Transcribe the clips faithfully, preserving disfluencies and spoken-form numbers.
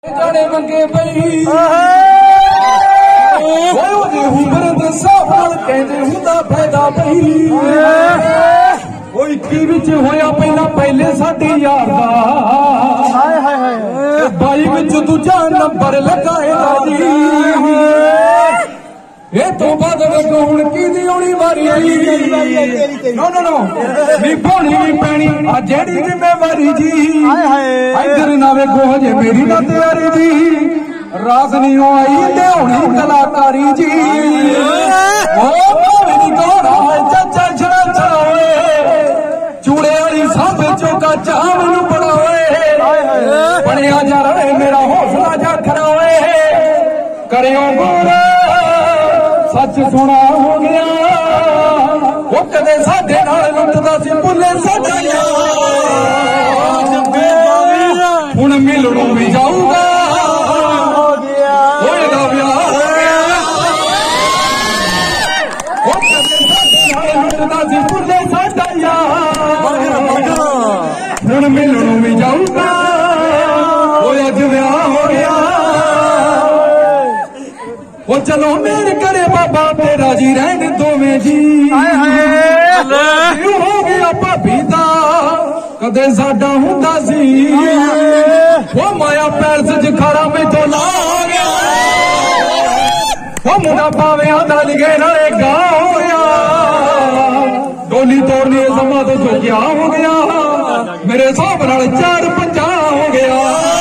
जाने मंगे पई उम्र दसा कहते हुंदा फायदा पई इक्की विच होया पहला पहले साडे यार दा बाई विच दूजा नंबर लगाएगा जी ये तो बाद हुण की आनी वारी नो नो नो नी भोली भी पैनी आ जेड़ी जिम्मेवारी जी इधर ना वेखो हजे मेरी ना तैयारी जी रास नहीं आई लियानी कलाकारी जी ओ मेरी घोड़ा चाचा छड़ा छड़ावे चूड़े वाली साबे चौका चाह मैनू पड़ावे बढ़िया जा रहे मेरा हौसला जा खरावे करियो गोरा सच सुना हो गया वो कदे साडे नाल लुटदा सी भुले साडा यार हुण मिलणों भी जाऊगा होएगा ब्याह हो गया वो कदे साडे नाल लुटदा सी भुले साडा यार हुण मिलणों भी जाऊगा होया अज ब्याह हो गया वो चलो मेरे करे बाबा तेरा जी रहन दोवें जी हो गया भाभी दा कदे साडा हुंदा सी वो माया पैर च खारा में तो ला गया वो मुंडा पावे आंदा लिखे नाले गा हो गया डोली तोड़नी समा तो जो क्या हो गया मेरे हिसाब नाल चार पंजा हो गया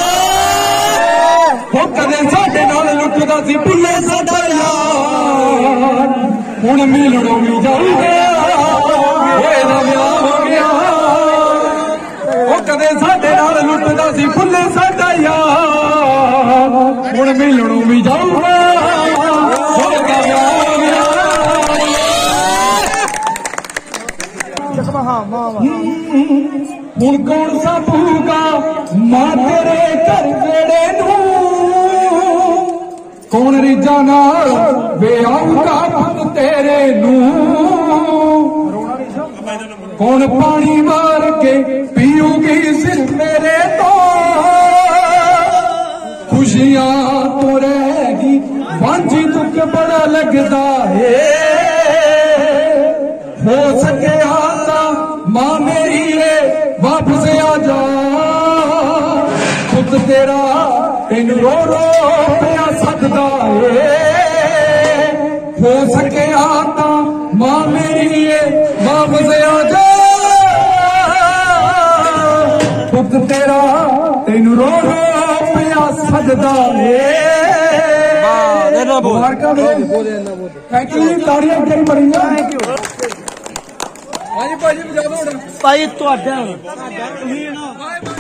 वो कदे साडे नाल लुटदा सी भुले साडा यार हुण मिलणों भी जाऊगा होएदा ब्याह हो गया वो कदे साडे नाल लुटदा सी भुले साडा यार हुण मिलणों भी जाऊगा होएदा ब्याह हो गया हुण कौन साबूगा मां तेरे घर वेड़े नूं कौन रिजा नाल वे आऊगा खुद तेरे नू कौन पानी मार के पीऊगी सिर्फ मेरे तो खुशियां तो रहेगी वांझी दुख बड़ा लगता है हो सके आता मां मेरी है वापस आ जा खुद तेरा इन रो रो पिया सकता है हो सके आता मां मेरी है वापस आ जा खुद तेरा इन रो रो पिया सकता है थैंक यू ताड़ियां कई बड़ियां थैंक यू हाँ जी भाजी बजा दो भाई